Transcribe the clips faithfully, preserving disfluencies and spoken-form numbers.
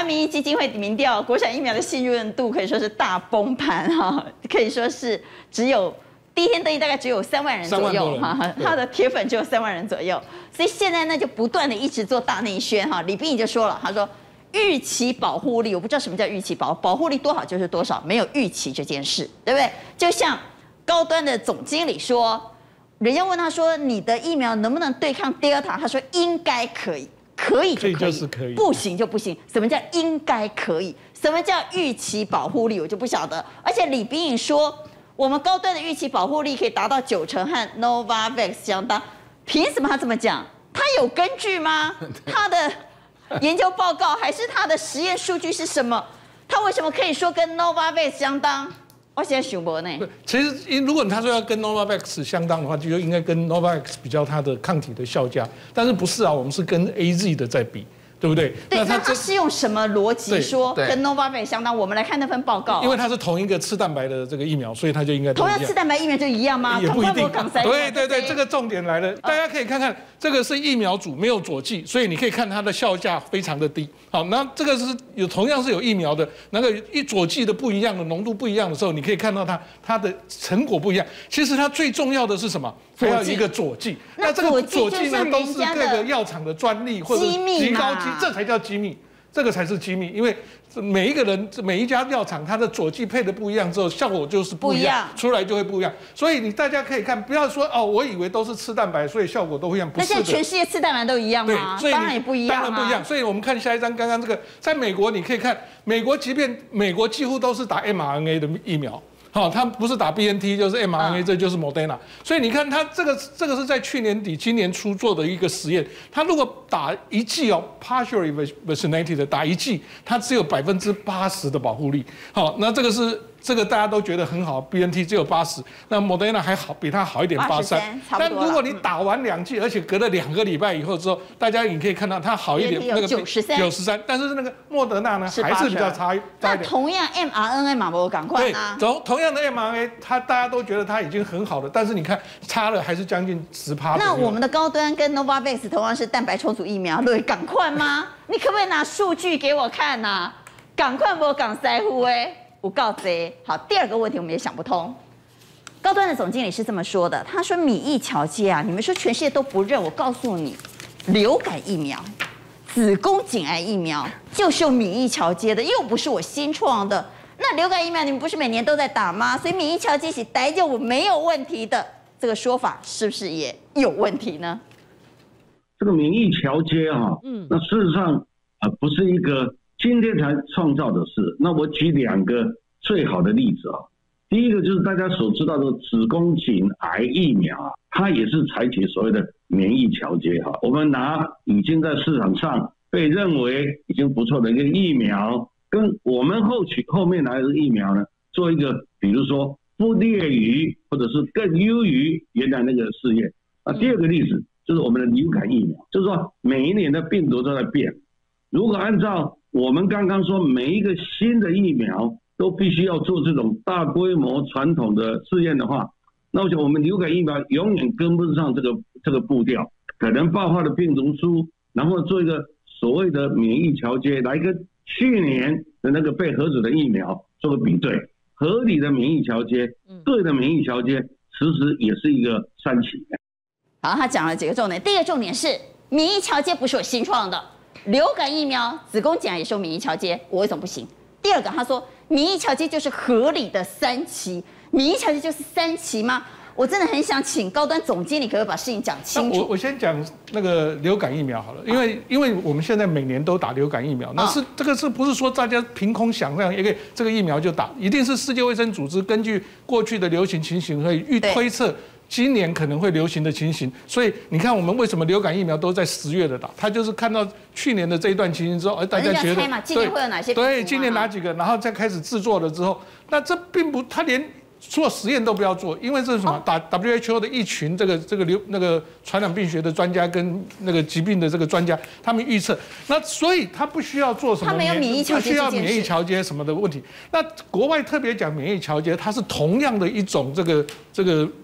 湾民意基金会民调，国产疫苗的信任度可以说是大崩盘哈，可以说是只有第一天登记大概只有三万人左右哈，他的铁粉只有三万人左右，所以现在呢就不断的一直做大内宣哈。李秉颖就说了，他说预期保护力，我不知道什么叫预期保保护力多少就是多少，没有预期这件事，对不对？就像高端的总经理说，人家问他说你的疫苗能不能对抗 Delta， 他说应该可以。可以就可以， 就是可以， 不行就不行。什么叫应该可以？什么叫预期保护力？我就不晓得。而且李秉颖说，我们高端的预期保护力可以达到九成，和 Novavax 相当。凭什么他这么讲？他有根据吗？他的研究报告还是他的实验数据是什么？他为什么可以说跟 Novavax 相当？我现在想不呢。 其实，如果他说要跟 Novavax 相当的话，就应该跟 Novavax 比较它的抗体的效价，但是不是啊？我们是跟 A Z 的在比，对不对？ 对，那他是用什么逻辑说跟 Novavax 相当？我们来看那份报告。 因为它是同一个次蛋白的这个疫苗，所以它就应该同样次蛋白疫苗就一样吗？ 也不一定。 对对对，这个重点来了，大家可以看看，这个是疫苗组没有佐剂，所以你可以看它的效价非常的低。好，那这个是有同样是有疫苗的，那个一佐剂的不一样的浓度不一样的时候，你可以看到它它的成果不一样。其实它最重要的是什么？还要一个佐剂。那这个佐剂呢，都是各个药厂的专利或者极高机，这才叫机密。这个才是机密，因为每一个人、每一家药厂，它的佐剂配的不一样之后，效果就是不一样，出来就会不一样。所以你大家可以看，不要说哦，我以为都是次蛋白，所以效果都不一样。不是的。 那现在全世界次蛋白都一样吗？ 对， 当然也不一样、啊。 当然不一样。所以我们看下一张，刚刚这个，在美国你可以看，美国即便美国几乎都是打 M R N A 的疫苗。好，它不是打 B N T 就是 M R N A， 这就是 Moderna。所以你看，它这个这个是在去年底、今年初做的一个实验。它如果打一剂哦 ，partially vaccinated 的打一剂，它只有百分之八十的保护力。好，那这个是这个大家都觉得很好 ，B N T 只有八十，那 Moderna 还好，比它好一点，八三。但如果你打完两剂，而且隔了两个礼拜以后之后，大家你可以看到它好一点， 那个九十三， 九十三。但是那个莫德纳呢，还是比较差差一点。 那同样 M R N A 嘛，我赶快啊。 对，同同样的 M R N A， 它大家都觉得它已经很好了，但是你看差了还是将近十趴。 那我们的高端跟 Novavax 同样是蛋白重组疫苗，对，赶快吗？你可不可以拿数据给我看呐、啊？赶快不港腮乎哎。我告贼好，第二个问题我们也想不通。高端的总经理是这么说的，他说免疫桥接啊，你们说全世界都不认，我告诉你，流感疫苗、子宫颈癌疫苗就是用免疫桥接的，又不是我新创的。那流感疫苗你们不是每年都在打吗？所以免疫桥接起待就没有问题的，这个说法是不是也有问题呢？ 这个免疫桥接啊，嗯，那事实上啊、呃、不是一个今天才创造的事。那我举两个最好的例子啊，第一个就是大家所知道的子宫颈癌疫苗啊，它也是采取所谓的免疫桥接哈。我们拿已经在市场上被认为已经不错的一个疫苗，跟我们后取后面来的疫苗呢，做一个比如说不劣于或者是更优于原来那个试验。那第二个例子就是我们的流感疫苗，就是说每一年的病毒都在变，如果按照我们刚刚说每一个新的疫苗都必须要做这种大规模传统的试验的话，那我想我们流感疫苗永远跟不上这个这个步调，可能爆发的病毒株，然后做一个所谓的免疫桥接，来跟去年的那个被核准的疫苗做个比对，合理的免疫桥接，对的免疫桥接，其实也是一个三期。 好，他讲了几个重点，第一个重点是免疫桥接不是我新创的。流感疫苗、子宫颈癌也是用免疫桥接，我为什么不行？第二个，他说免疫桥接就是合理的三期，免疫桥接就是三期吗？我真的很想请高端总经理可不可以把事情讲清楚？ 我我先讲那个流感疫苗好了，因为因为我们现在每年都打流感疫苗，那是这个是不是说大家凭空想象一个这个疫苗就打？一定是世界卫生组织根据过去的流行情形可以预推测。今年可能会流行的情形，所以你看我们为什么流感疫苗都在十月的打，他就是看到去年的这一段情形之后，而大家觉得今年会有哪些？ 对，今年哪几个，然后再开始制作了之后，那这并不，他连做实验都不要做，因为这是什么？打 W H O 的一群这个这个流那个传染病学的专家跟那个疾病的这个专家，他们预测，那所以他不需要做什么， 他没有免疫桥接， 不需要免疫桥接什么的问题。那国外特别讲免疫桥接，它是同样的一种这个这个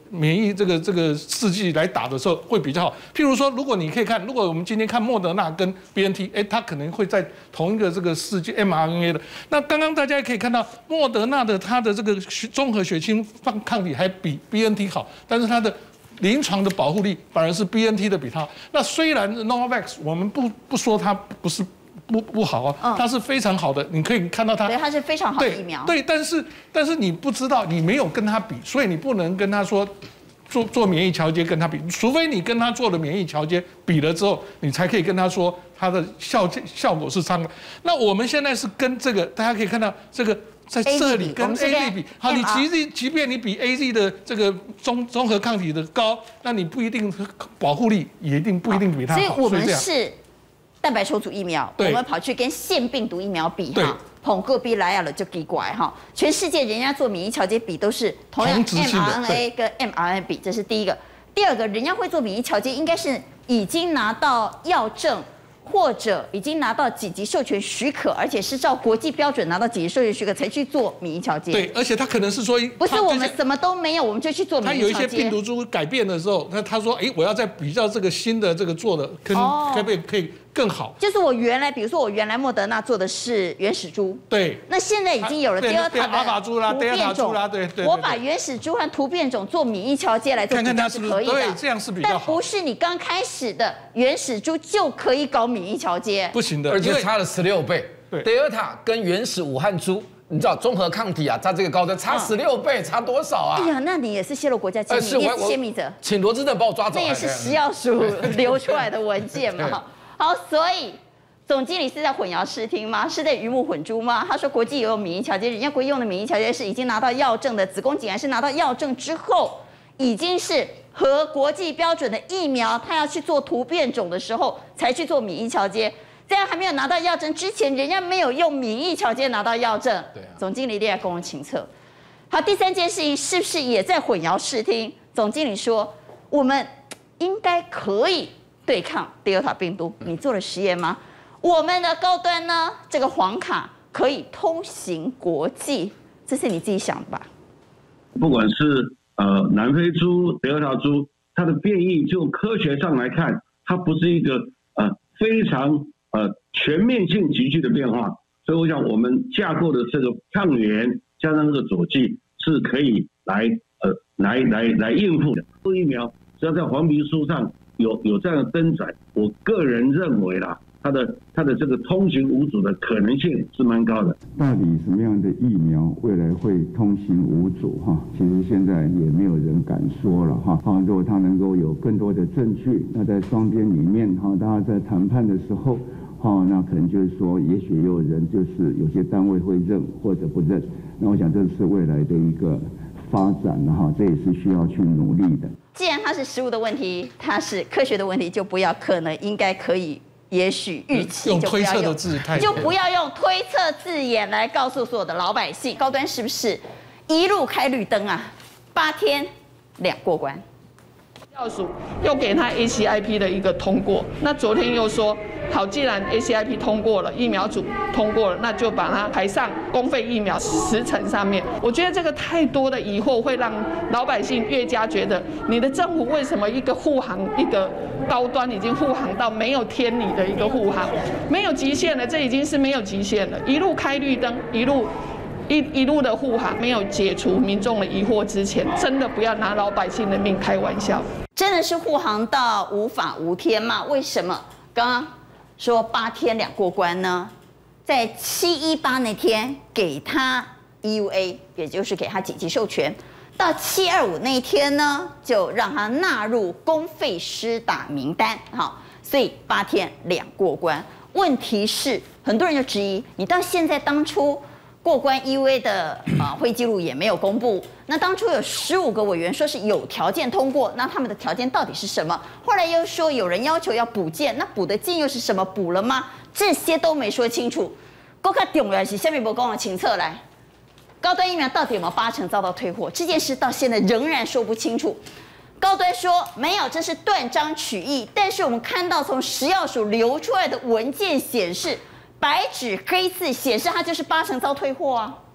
免疫这个这个试剂来打的时候会比较好。譬如说，如果你可以看，如果我们今天看莫德纳跟 B N T， 哎，它可能会在同一个这个试剂 m R N A 的。那刚刚大家也可以看到，莫德纳的它的这个综合血清抗体还比 B N T 好，但是它的临床的保护力反而是 B N T 的比它好。那虽然 Novavax 我们不不说它不是。不不好啊，它是非常好的，你可以看到它， 对，它是非常好的疫苗。 对，但是但是你不知道，你没有跟它比，所以你不能跟他说做做免疫桥接跟他比，除非你跟他做了免疫桥接比了之后，你才可以跟他说它的效效果是差的。那我们现在是跟这个，大家可以看到这个。在这里跟 A Z 比，好，你即使即便你比 A Z 的这个综综合抗体的高，那你不一定保护力也一定不一定比它好。 所以我们是蛋白重组疫苗，我对们跑去跟腺病毒疫苗比哈，捧个比来了就奇怪哈。全世界人家做免疫桥接比都是同样 m R N A 跟 m R N A 比，这是第一个。第二个，人家会做免疫桥接，应该是已经拿到药证。或者已经拿到几级授权许可，而且是照国际标准拿到几级授权许可才去做免疫桥接。 对，而且他可能是说， 不是我们什么都没有，我们就去做免疫桥接。 他有一些病毒株改变的时候，那他说，哎，我要在比较这个新的这个做的，可能可不可以可以更好？ 就是我原来，比如说我原来莫德纳做的是原始株， 对， 那现在已经有了第二塔的阿法株啦、德尔塔株啦，对对。 我把原始株和突变种做免疫桥接来做， 看看它是不是可以的， 对，这样是比较好。 但不是你刚开始的原始株就可以搞免疫桥接。 不行的， 而且差了十六倍。 对， 德尔塔跟原始武汉株，你知道综合抗体啊，它这个高端差十六倍，差多少啊？ 哎呀，那你也是泄露国家机密，你也是泄密者， 请罗志正把我抓走。 那也是食药署流出来的文件嘛。好，所以总经理是在混淆视听吗？是在鱼目混珠吗？他说国际也有免疫桥接，人家国际用的免疫桥接是已经拿到药证的，子宫颈癌是拿到药证之后，已经是合国际标准的疫苗，他要去做突变种的时候才去做免疫桥接。这样还没有拿到药证之前，人家没有用免疫桥接拿到药证。 对啊， 总经理列在公人情册。好，第三件事情是不是也在混淆视听？总经理说，我们应该可以对抗德尔塔病毒。你做了实验吗？我们的高端呢？这个黄卡可以通行国际，这是你自己想的吧？ 不管是呃南非猪、德尔塔猪，它的变异就科学上来看，它不是一个呃非常。呃，全面性急剧的变化，所以我想我们架构的这个抗原加上这个佐剂是可以来呃来来来应付的。做疫苗只要在黄皮书上有有这样的登载，我个人认为啦，它的它的这个通行无阻的可能性是蛮高的。 到底什么样的疫苗未来会通行无阻哈？其实现在也没有人敢说了哈。哈，如果它能够有更多的证据，那在双边里面哈，大家在谈判的时候。哦，那可能就是说，也许也有人就是有些单位会认或者不认。那我想这是未来的一个发展哈，这也是需要去努力的。 既然它是食物的问题，它是科学的问题，就不要可能、应该、可以、也许、预期， 用推测的字态， 就不要用推测字眼来告诉所有的老百姓。高端是不是一路开绿灯啊？八天两过关。 药署又给他 A C I P 的一个通过，那昨天又说，好，既然 A C I P 通过了，疫苗组通过了，那就把它排上公费疫苗时程上面。我觉得这个太多的疑惑会让老百姓越加觉得，你的政府为什么一个护航一个高端已经护航到没有天理的一个护航，没有极限了，这已经是没有极限了，一路开绿灯，一路。一一路的护航，没有解除民众的疑惑之前，真的不要拿老百姓的命开玩笑。 真的是护航到无法无天吗？为什么刚刚说八天两过关呢？在七一八那天给他 E U A， 也就是给他紧急授权，到七二五那一天呢，就让他纳入公费施打名单。好，所以八天两过关。问题是，很多人就质疑，你到现在当初。过关 E U A 的呃会记录也没有公布。那当初有十五个委员说是有条件通过，那他们的条件到底是什么？后来又说有人要求要补件，那补的件又是什么？补了吗？这些都没说清楚。更加重要的是，下面我讲的清册来，高端疫苗到底有没有八成遭到退货？这件事到现在仍然说不清楚。高端说没有，这是断章取义。但是我们看到从食药署流出来的文件显示。白纸黑字显示，它就是八成遭退货啊！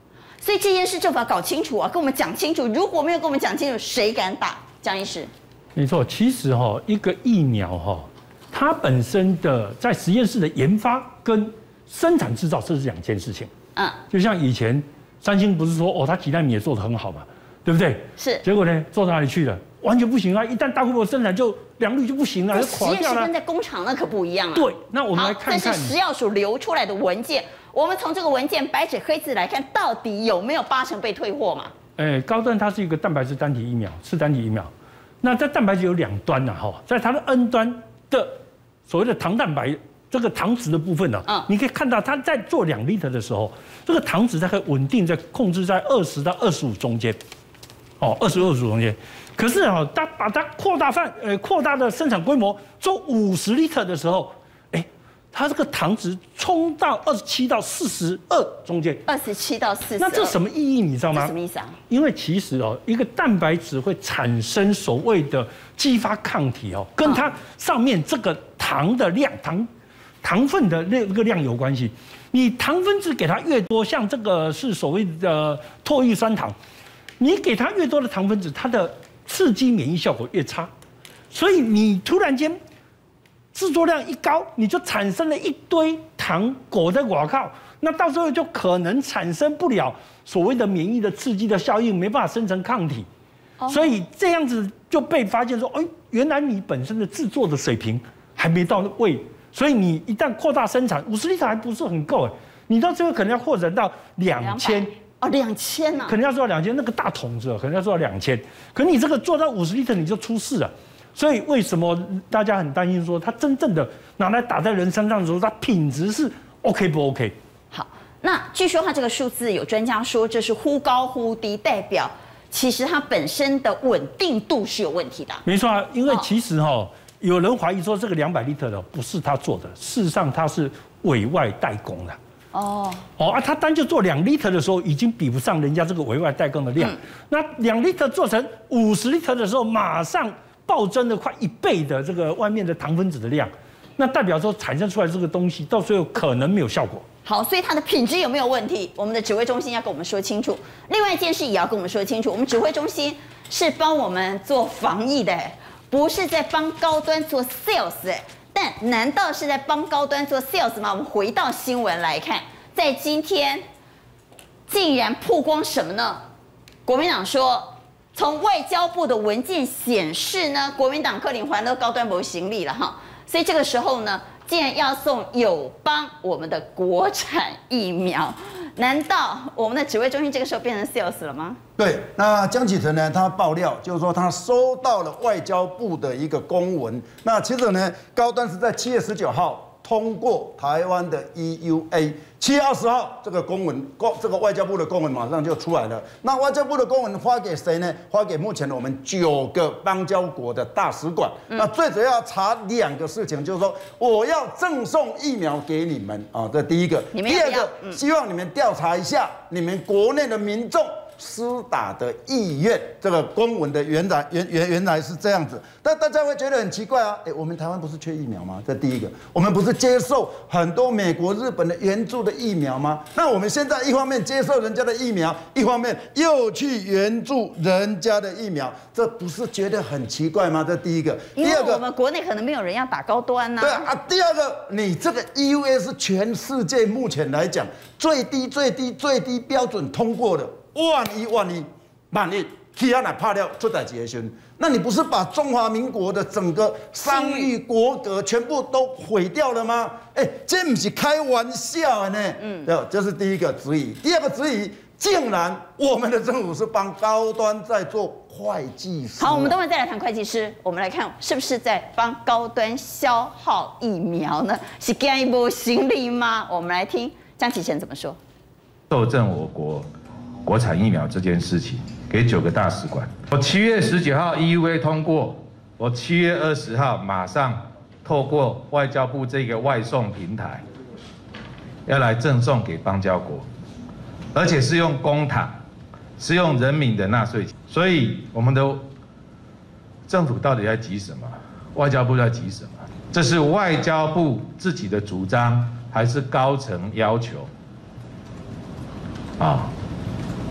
所以这件事政府要搞清楚啊，跟我们讲清楚。如果没有跟我们讲清楚，谁敢打？江医师， 没错，其实哈、哦，一个疫苗哈、哦，它本身的在实验室的研发跟生产制造这是两件事情。嗯，就像以前三星不是说哦，它几奈米也做得很好嘛，对不对？ 是。 结果呢，做到哪里去了？完全不行啊！一旦大规模生产就良率就不行了，就垮掉了。实验室跟在工厂那可不一样啊。对，那我们来看看。这是食药署流出来的文件。我们从这个文件白纸黑字来看，到底有没有八成被退货嘛？哎，高端它是一个蛋白质单体疫苗，是单体疫苗。那在蛋白质有两端呐，哈，在它的 N 端的所谓的糖蛋白这个糖质的部分呢，嗯，你可以看到它在做两 liter 的时候，这个糖质它可以稳定在控制在二十到二十五中间，哦，二十二十五中间。可是啊，它把它扩大范呃扩大的生产规模做五十 liter 的时候。它这个糖值冲到二十七到四十二中间， 二十七到四十， 那这什么意义你知道吗？ 什么意思啊？ 因为其实哦，一个蛋白质会产生所谓的激发抗体哦，跟它上面这个糖的量、糖糖分的那个量有关系。你糖分子给它越多，像这个是所谓的唾液酸糖，你给它越多的糖分子，它的刺激免疫效果越差，所以你突然间。制作量一高，你就产生了一堆糖裹在外靠，那到时候就可能产生不了所谓的免疫的刺激的效应，没办法生成抗体，哦、所以这样子就被发现说，哎，原来你本身的制作的水平还没到位，所以你一旦扩大生产，五十liter还不是很够哎，你到最后可能要扩展到两千哦，两千呐， 可能要做到两千，那个大桶子可能要做到两千，可你这个做到五十liter你就出事了。所以为什么大家很担心说它真正的拿来打在人身上的时候，它品质是 OK 不 OK？ 好，那据说它这个数字有专家说这是忽高忽低，代表其实它本身的稳定度是有问题的。 没错啊，因为其实哈、哦，有人怀疑说这个两百 liter 的不是他做的，事实上它是委外代工的。哦哦啊，他单就做两 liter 的时候，已经比不上人家这个委外代工的量。嗯、那两 liter 做成五十 liter 的时候，马上。暴增了快一倍的这个外面的糖分子的量，那代表说产生出来这个东西到最后可能没有效果。 好，所以它的品质有没有问题？我们的指挥中心要跟我们说清楚。另外一件事也要跟我们说清楚，我们指挥中心是帮我们做防疫的，不是在帮高端做 sales 哎。但难道是在帮高端做 sales 吗？我们回到新闻来看，在今天竟然曝光什么呢？国民党说。从外交部的文件显示呢，国民党克林还了高端博行李了哈，所以这个时候呢，竟然要送友邦我们的国产疫苗，难道我们的指挥中心这个时候变成 sales 了吗？ 对，那江启臣呢，他爆料就是说他收到了外交部的一个公文，那其实呢，高端是在七月十九号通过台湾的 E U A。七月二十号，这个公文公这个外交部的公文马上就出来了。那外交部的公文发给谁呢？发给目前我们九个邦交国的大使馆。嗯、那最主要查两个事情，就是说我要赠送疫苗给你们啊，这第一个。第二个，嗯、希望你们调查一下你们国内的民众施打的意愿。这个公文的原来原原原来是这样子，但大家会觉得很奇怪啊，哎，我们台湾不是缺疫苗吗？这第一个，我们不是接受很多美国、日本的援助的疫苗吗？那我们现在一方面接受人家的疫苗，一方面又去援助人家的疫苗，这不是觉得很奇怪吗？这第一个。 第二个，我们国内可能没有人要打高端呐、啊。 对啊，第二个，你这个 E U A 是全世界目前来讲最低、最低、最低标准通过的。万一万一万一，其他哪怕掉出代志的时候，那你不是把中华民国的整个商誉国格全部都毁掉了吗？哎，这不是开玩笑的呢。嗯，对，这是第一个质疑。第二个质疑，竟然我们的政府是帮高端在做会计师。 好，我们等会再来谈会计师。我们来看是不是在帮高端消耗疫苗呢？是干一波行李吗？我们来听江启臣怎么说。 受赠我国国产疫苗这件事情，给九个大使馆。我七月十九号 E U A 通过，我七月二十号马上透过外交部这个外送平台，要来赠送给邦交国，而且是用公帑，是用人民的纳税钱。所以我们的政府到底在急什么？外交部在急什么？这是外交部自己的主张，还是高层要求？啊？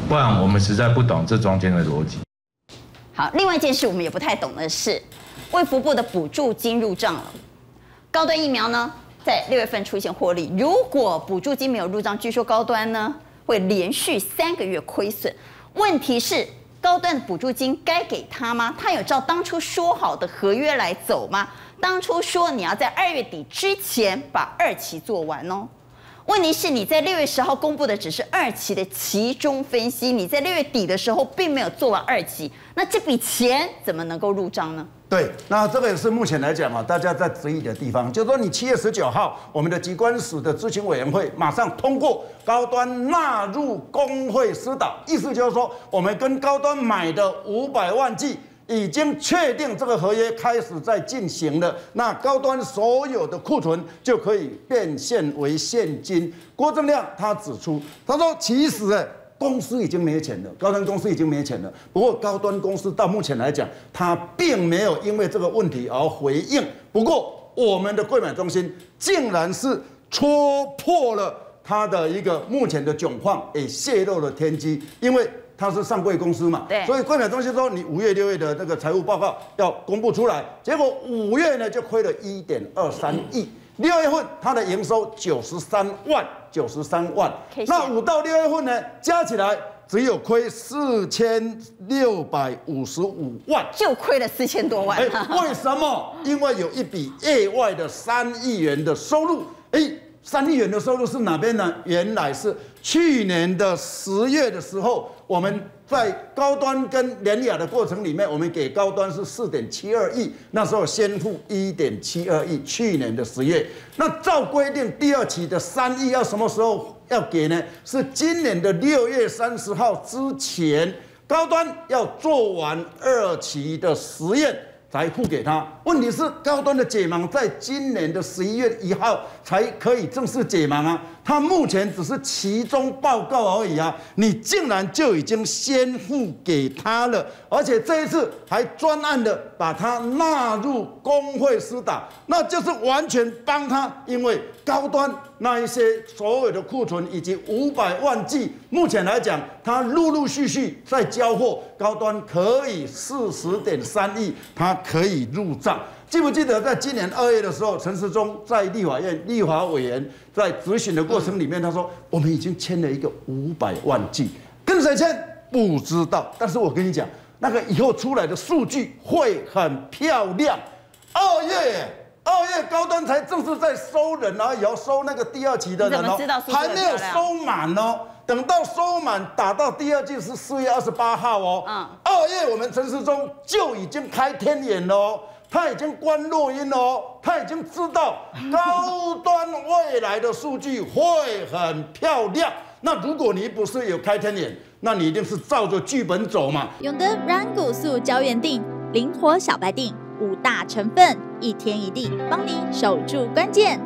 不然我们实在不懂这中间的逻辑。 好，另外一件事我们也不太懂的是，卫福部的补助金入账了，高端疫苗呢在六月份出现获利，如果补助金没有入账，据说高端呢会连续三个月亏损。问题是，高端的补助金该给他吗？他有照当初说好的合约来走吗？当初说你要在二月底之前把二期做完哦。问题是你在六月十号公布的只是二期的期中分析，你在六月底的时候并没有做完二期，那这笔钱怎么能够入账呢？ 对，那这个也是目前来讲啊，大家在质疑的地方，就是说你七月十九号，我们的疾管署的咨询委员会马上通过高端纳入公会施打，意思就是说，我们跟高端买的五百万剂已经确定这个合约开始在进行了，那高端所有的库存就可以变现为现金。郭正亮他指出，他说其实呢，公司已经没钱了，高端公司已经没钱了。不过高端公司到目前来讲，他并没有因为这个问题而回应。不过我们的柜买中心竟然是戳破了他的一个目前的窘况，也泄露了天机，因为它是上柜公司嘛， 对， 所以柜买中心说你五月、六月的那个财务报告要公布出来，结果五月呢就亏了一点二三亿，六月份它的营收九十三万，九十三万，那五到六月份呢加起来只有亏四千六百五十五万， 就亏了四千多万。 哎，为什么？因为有一笔业外的三亿元的收入，哎。三亿元的收入是哪边呢？原来是去年的十月的时候，我们在高端跟联亚的过程里面，我们给高端是四点七二亿，那时候先付一点七二亿。去年的十月，那照规定第二期的三亿要什么时候要给呢？是今年的六月三十号之前，高端要做完二期的实验。才付给他。问题是高端的解盲在今年的十一月一号才可以正式解盲啊，他目前只是期中报告而已啊，你竟然就已经先付给他了，而且这一次还专案的把他纳入公会施打，那就是完全帮他，因为高端那一些所有的库存以及五百万剂，目前来讲，他陆陆续续在交货，高端可以四十点三亿，他可以入账。记不记得在今年二月的时候，陈时中在立法院立法委员在质询的过程里面，他说我们已经签了一个五百万剂，跟谁签不知道，但是我跟你讲，那个以后出来的数据会很漂亮。二月。二月高端才正式在收人而已，要收那个第二期的人哦，还没有收满哦。等到收满打到第二季是四月二十八号哦。嗯。二月我们陈时中就已经开天眼了哦，他已经关录音了哦，他已经知道高端未来的数据会很漂亮。那如果你不是有开天眼，那你一定是照着剧本走嘛。 永德软骨素胶原锭，灵活小白锭。五大成分，一天一地，帮你守住关键。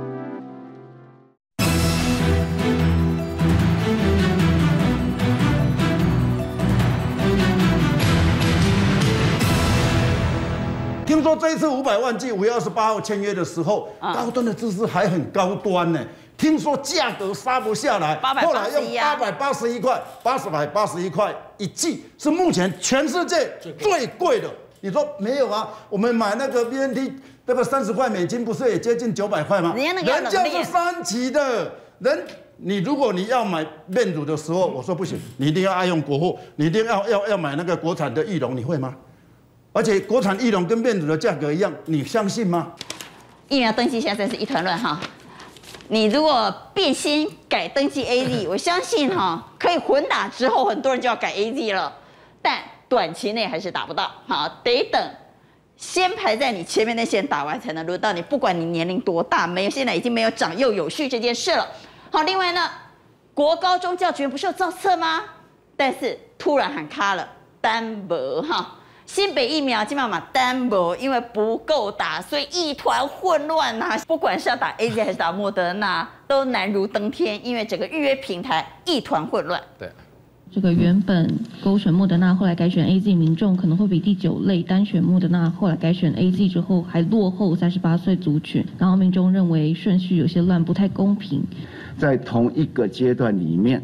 听说这一次五百万剂，五月二十八号签约的时候，啊、高端的姿势还很高端呢。听说价格杀不下来，后来用八百八十一块，八十百八十一块一剂，是目前全世界最贵的。你说没有啊？我们买那个 B N T 那个三十块美金，不是也接近九百块吗？人家是三期的人，你如果你要买面乳的时候，我说不行，你一定要爱用国货，你一定要要要买那个国产的玉龙，你会吗？而且国产玉龙跟面乳的价格一样，你相信吗？ 疫苗登记现在真是一团乱哈。你如果变心改登记 A Z， 我相信哈可以混打之后，很多人就要改 A Z 了，但。短期内还是打不到，好，得等先排在你前面那些人打完才能轮到你，不管你年龄多大，没有现在已经没有长幼有序这件事了。好，另外呢，国高中教职员不是有造册吗？但是突然喊卡了，单薄哈，新北疫苗基本上单薄，因为不够打，所以一团混乱呐、啊。不管是要打 A Z 还是打莫德纳，都难如登天，因为整个预约平台一团混乱。 对。 这个原本勾选莫德纳，后来改选 A Z 民众可能会比第九类单选莫德纳，后来改选 A Z 之后还落后三十八岁族群，然后民众认为顺序有些乱，不太公平。 在同一个阶段里面，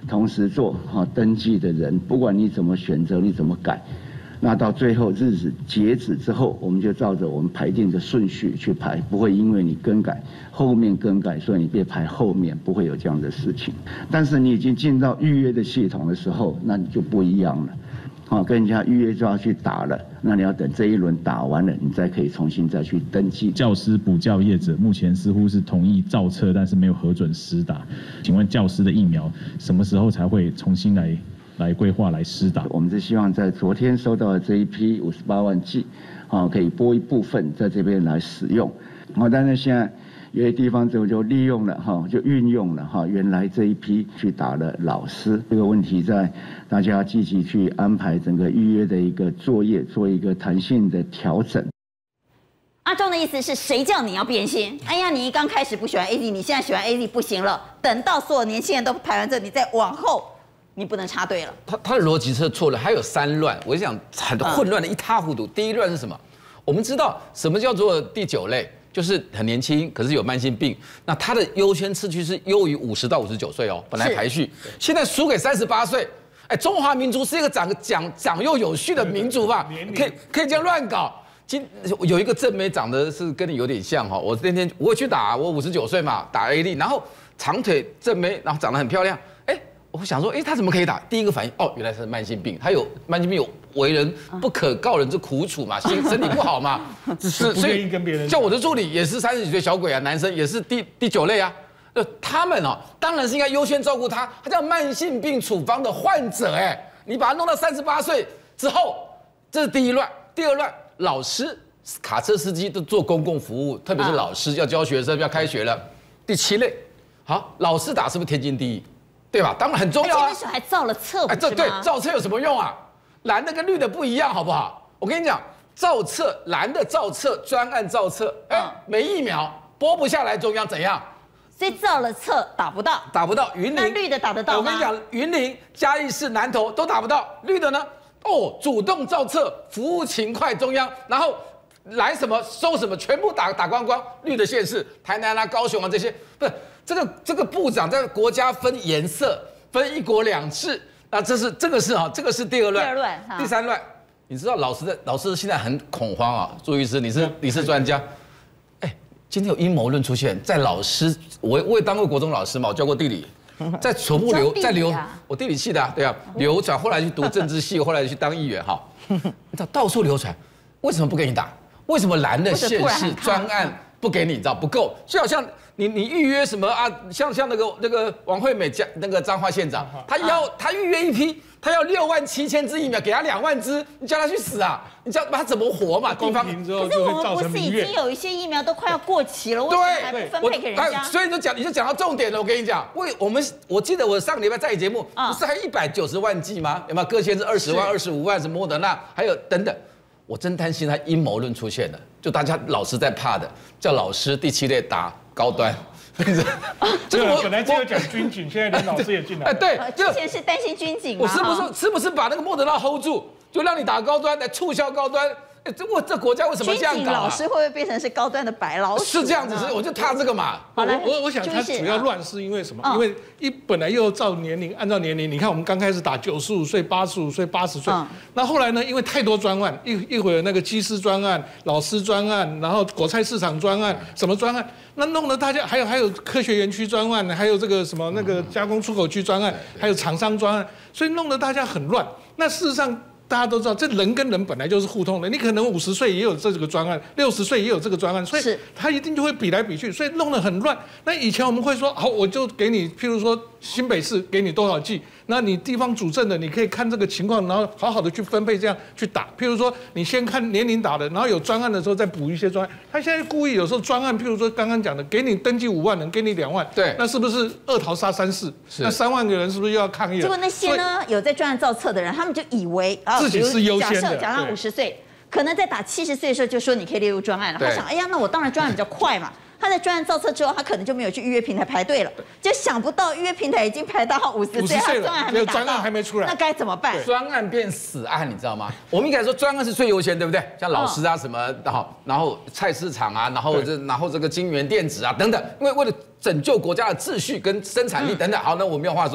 同时做哈登记的人，不管你怎么选择，你怎么改，那到最后日子截止之后，我们就照着我们排定的顺序去排，不会因为你更改后面更改，所以你别排后面，不会有这样的事情。但是你已经进到预约的系统的时候，那你就不一样了。好，跟人家预约就要去打了，那你要等这一轮打完了，你再可以重新再去登记。 教师补教业者目前似乎是同意造册，但是没有核准施打。请问教师的疫苗什么时候才会重新来来规划来施打？ 我们是希望在昨天收到的这一批五十八万剂，啊，可以拨一部分在这边来使用。好，但是现在有些地方就就利用了哈，就运用了哈，原来这一批去打了老师。这个问题在大家积极去安排整个预约的一个作业，做一个弹性的调整。 阿中的意思是谁叫你要变心？哎呀，你刚开始不喜欢 A Z， 你现在喜欢 A Z 不行了，等到所有年轻人都排完这，你再往后，你不能插队了。 他他的逻辑是错了，还有三乱，我想很混乱的一塌糊涂。第一乱是什么？我们知道什么叫做第九类。就是很年轻，可是有慢性病，那他的优先次序是优于五十到五十九岁哦，本来排序，现在输给三十八岁。哎，中华民族是一个长长长幼有序的民族吧？可以可以这样乱搞。今有一个正妹长得是跟你有点像哈，我那天我也去打，我五十九岁嘛，打 A 粒，然后长腿正妹，然后长得很漂亮，哎。我想说，哎，他怎么可以打？第一个反应，哦，原来是慢性病，他有慢性病，有为人不可告人之苦楚嘛，心身体不好嘛， 是，所以跟别人像我的助理也是三十几岁小鬼啊，男生也是第第九类啊，呃，他们哦，当然是应该优先照顾他，他叫慢性病处方的患者，哎，你把他弄到三十八岁之后，这是第一乱，第二乱，老师、卡车司机都做公共服务，特别是老师要教学生，要开学了，第七类，好，老师打是不是天经地义？对吧？当然很重要啊！ 那时候还造了册， 哎，这对造册有什么用啊？蓝的跟绿的不一样，好不好？我跟你讲，造册蓝的造册专案造册，哎，没疫苗播不下来，中央怎样？ 所以造了册打不到， 打不到。云林那绿的打得到吗？ 我跟你讲，云林、嘉义市、南投都打不到，绿的呢？哦，主动造册，服务勤快中央，然后来什么收什么，全部打打光光。绿的县市，台南啊、高雄啊这些，不是。这个这个部长在国家分颜色，分一国两制，那这是这个是哈，这个是第二乱。 第二乱， 第三乱，你知道老师的老师现在很恐慌啊，朱医师，你是你是专家，哎，今天有阴谋论出现，在老师，我我也当过国中老师嘛，我教过地理，在全部流在流，我地理系的啊，对啊，流传，后来去读政治系，后来去当议员哈，你知道到处流传，为什么不给你打？为什么蓝的县市专案不给你？你知道不够，就好像。你你预约什么啊？像像那个那个王惠美家那个彰化县长，他要他预约一批，他要六万七千支疫苗，给他两万支，你叫他去死啊！你叫他怎么活嘛？地方可是我们不是已经有一些疫苗都快要过期了，为什么还不分配给人家？ 所以就讲你就讲到重点了。我跟你讲，为我们我记得我上个礼拜在节目，不是还一百九十万剂吗？有没有各县是二十万、二十五万是莫德纳，还有等等。我真担心他阴谋论出现了，就大家老师在怕的，叫老师第七类打高端。 这个我本来只有讲军警，现在连老师也进来。 哎，对， 之前是担心军警。 我是不是是不是把那个莫德纳 hold 住，就让你打高端来促销高端？哎，这我这国家为什么这样搞、啊？ 军警老师会不会变成是高端的白老鼠？ 是这样子，是我就怕这个嘛。 我我我想他主要乱是因为什么？因为一本来又照年龄，按照年龄，你看我们刚开始打九十五岁、八十五岁、八十岁，那后来呢？因为太多专案，一一会儿那个技师专案、老师专案，然后果菜市场专案，什么专案，那弄得大家还有还有科学园区专案，还有这个什么那个加工出口区专案，还有厂商专案，所以弄得大家很乱。那事实上。大家都知道，这人跟人本来就是互通的。你可能五十岁也有这个专案，六十岁也有这个专案，所以他一定就会比来比去，所以弄得很乱。那以前我们会说，好，我就给你，譬如说新北市给你多少剂，那你地方主政的，你可以看这个情况，然后好好的去分配，这样去打。譬如说，你先看年龄打的，然后有专案的时候再补一些专案。他现在故意有时候专案，譬如说刚刚讲的，给你登记五万人，给你两万， 对， 那是不是二桃杀三士？那三万个人是不是又要抗议了？ 结果那些呢，有在专案造册的人，他们就以为啊， 自己是优先。 假设假让五十岁，可能在打七十岁的时候就说你可以列入专案了。他想，哎呀，那我当然专案比较快嘛。他在专案造册之后，他可能就没有去预约平台排队了，就想不到预约平台已经排到五十岁，他专案还没打到， 专案还没出来， 那该怎么办？ 专案变死案，你知道吗？我们应该说专案是最优先，对不对？像老师啊什么，然后然后菜市场啊，然后这然后这个晶圆电子啊等等，因为为了拯救国家的秩序跟生产力等等。好，那我没有话说。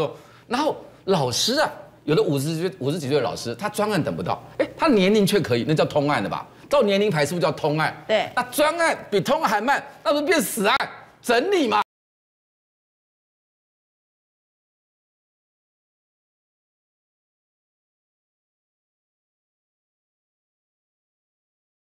然后老师啊，有的五十岁五十几岁的老师，他专案等不到，哎，他年龄却可以，那叫通案的吧？照年龄排是不是叫通案？ 对， 那专案比通案还慢，那不是变死案？整理嘛，